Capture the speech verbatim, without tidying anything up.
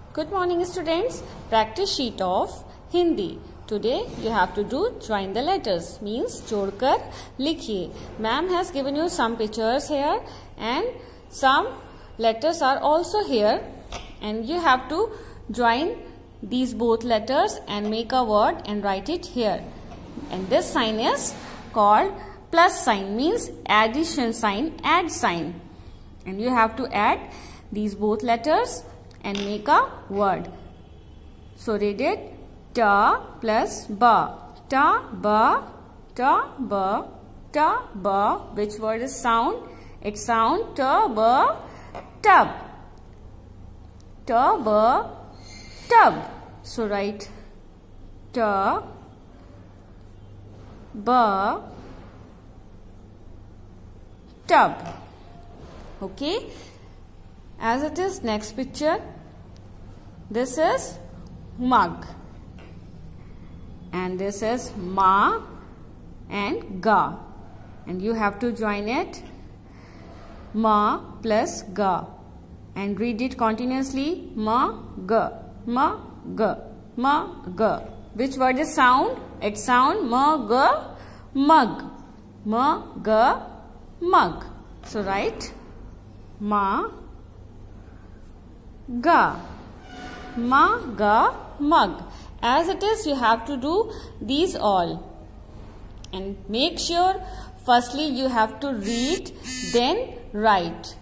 Good morning students. Practice sheet of Hindi. Today you have to do join the letters means जोड़कर लिखिए. Ma'am has given you some pictures here and some letters are also here and you have to join these both letters and make a word and write it here. And this sign is called plus sign means addition sign, add sign. And you have to add these both letters and make a word. So read it. Ta plus ba. Ta ba. Ta ba. Ta ba. Which word is sound? It sound ta ba. Tub. Ta ba. Tub. So write ta ba. Tub. Okay. As it is, next picture, this is mug and this is ma and ga and you have to join it ma plus ga and read it continuously ma ga ma ga ma ga. Which word is sound? It sound ma ga mug ma ga mug. So write ma ga ma ga mug. As it is, you have to do these all and make sure firstly you have to read then write.